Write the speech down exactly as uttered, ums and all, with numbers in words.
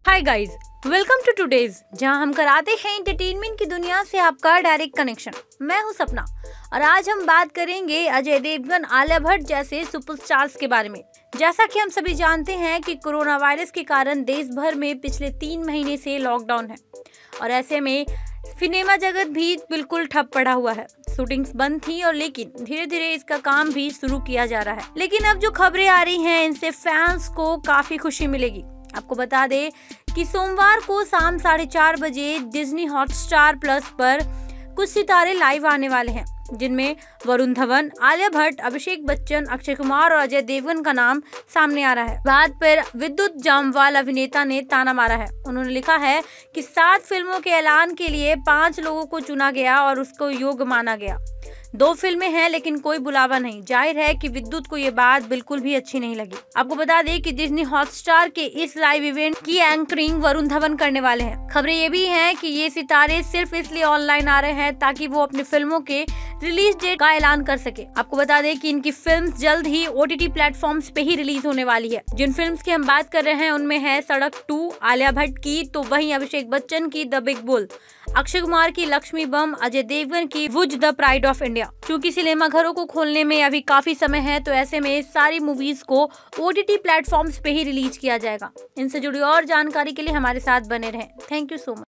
Hi guys, welcome to today's, जहां हम कराते हैं एंटरटेनमेंट की दुनिया से आपका डायरेक्ट कनेक्शन। मैं हूं सपना और आज हम बात करेंगे अजय देवगन, आलिया भट्ट जैसे सुपरस्टार्स के बारे में। जैसा कि हम सभी जानते हैं कि कोरोना वायरस के कारण देश भर में पिछले तीन महीने से लॉकडाउन है और ऐसे में सिनेमा जगत भी बिल्कुल ठप पड़ा हुआ है। शूटिंग्स बंद थी और लेकिन धीरे धीरे इसका काम भी शुरू किया जा रहा है। लेकिन अब जो खबरें आ रही हैं, इनसे फैंस को काफी खुशी मिलेगी। आपको बता दें कि सोमवार को शाम साढ़े चार बजे डिज्नी हॉटस्टार प्लस पर कुछ सितारे लाइव आने वाले हैं, जिनमें वरुण धवन, आलिया भट्ट, अभिषेक बच्चन, अक्षय कुमार और अजय देवगन का नाम सामने आ रहा है। बात पर विद्युत जामवाल अभिनेता ने ताना मारा है। उन्होंने लिखा है कि सात फिल्मों के ऐलान के लिए पांच लोगों को चुना गया और उसको योग्य माना गया। दो फिल्में हैं लेकिन कोई बुलावा नहीं। जाहिर है कि विद्युत को ये बात बिल्कुल भी अच्छी नहीं लगी। आपको बता दें कि डिज्नी हॉटस्टार के इस लाइव इवेंट की एंकरिंग वरुण धवन करने वाले हैं। खबरें ये भी हैं कि ये सितारे सिर्फ इसलिए ऑनलाइन आ रहे हैं ताकि वो अपनी फिल्मों के रिलीज डेट का ऐलान कर सके। आपको बता दें कि इनकी फिल्म जल्द ही ओटीटी प्लेटफॉर्म्स पे ही रिलीज होने वाली है। जिन फिल्म्स की हम बात कर रहे हैं उनमें है सड़क टू आलिया भट्ट की, तो वहीं अभिषेक बच्चन की the big bull, Akshay Kumar की लक्ष्मी बम, अजय देवगन की Bhuj the pride of India. क्योंकि सिनेमा घरों को खोलने में अभी काफी समय है, तो ऐसे में सारी मूवीज को ओटीटी प्लेटफॉर्म्स पे ही रिलीज किया जाएगा। इनसे जुड़ी और जानकारी के लिए हमारे साथ बने रहें। Thank you so much.